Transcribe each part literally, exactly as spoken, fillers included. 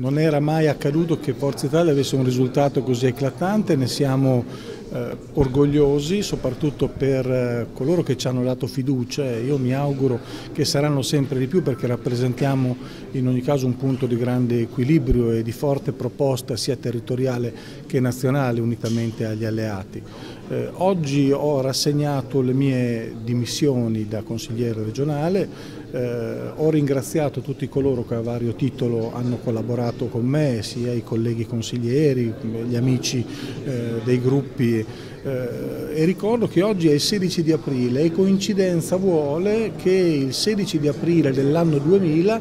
non era mai accaduto che Forza Italia avesse un risultato così eclatante, ne siamo eh, orgogliosi, soprattutto per eh, coloro che ci hanno dato fiducia, e io mi auguro che saranno sempre di più, perché rappresentiamo in ogni caso un punto di grande equilibrio e di forte proposta sia territoriale che nazionale, unitamente agli alleati. Eh, oggi ho rassegnato le mie dimissioni da consigliere regionale. Eh, ho ringraziato tutti coloro che a vario titolo hanno collaborato con me, sia i colleghi consiglieri, gli amici eh, dei gruppi, eh, e ricordo che oggi è il sedici di aprile e coincidenza vuole che il sedici di aprile dell'anno duemila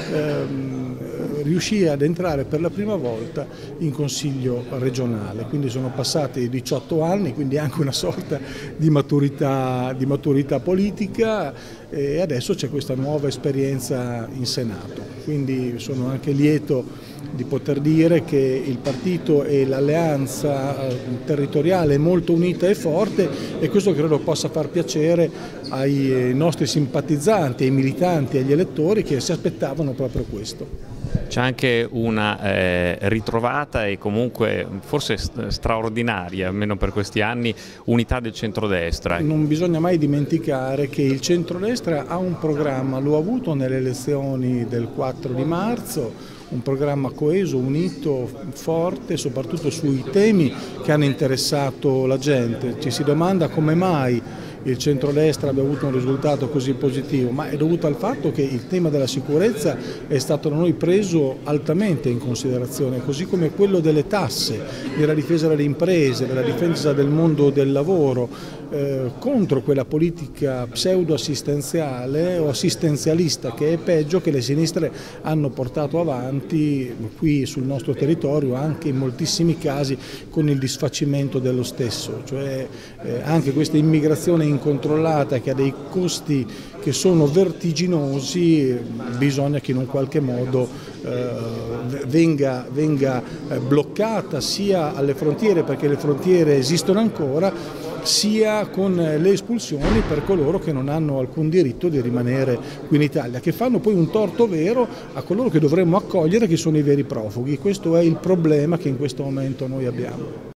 ehm, riuscì ad entrare per la prima volta in Consiglio regionale, quindi sono passati diciotto anni, quindi anche una sorta di maturità, di maturità politica, e adesso c'è questa nuova esperienza in Senato, quindi sono anche lieto di poter dire che il partito e l'alleanza territoriale è molto unita e forte, e questo credo possa far piacere ai nostri simpatizzanti, ai militanti, agli elettori che si aspettavano proprio questo. C'è anche una eh, ritrovata e comunque forse straordinaria, almeno per questi anni, unità del centrodestra. Non bisogna mai dimenticare che il centrodestra ha un programma, lo ha avuto nelle elezioni del quattro di marzo, un programma coeso, unito, forte, soprattutto sui temi che hanno interessato la gente. Ci si domanda come mai il centrodestra abbia avuto un risultato così positivo, ma è dovuto al fatto che il tema della sicurezza è stato da noi preso altamente in considerazione, così come quello delle tasse, della difesa delle imprese, della difesa del mondo del lavoro, eh, contro quella politica pseudo-assistenziale o assistenzialista che è peggio, che le sinistre hanno portato avanti qui sul nostro territorio, anche in moltissimi casi con il disfacimento dello stesso, cioè eh, anche questa immigrazione incontrollata che ha dei costi che sono vertiginosi, bisogna che in un qualche modo eh, venga, venga bloccata sia alle frontiere, perché le frontiere esistono ancora, sia con le espulsioni per coloro che non hanno alcun diritto di rimanere qui in Italia, che fanno poi un torto vero a coloro che dovremmo accogliere, che sono i veri profughi. Questo è il problema che in questo momento noi abbiamo.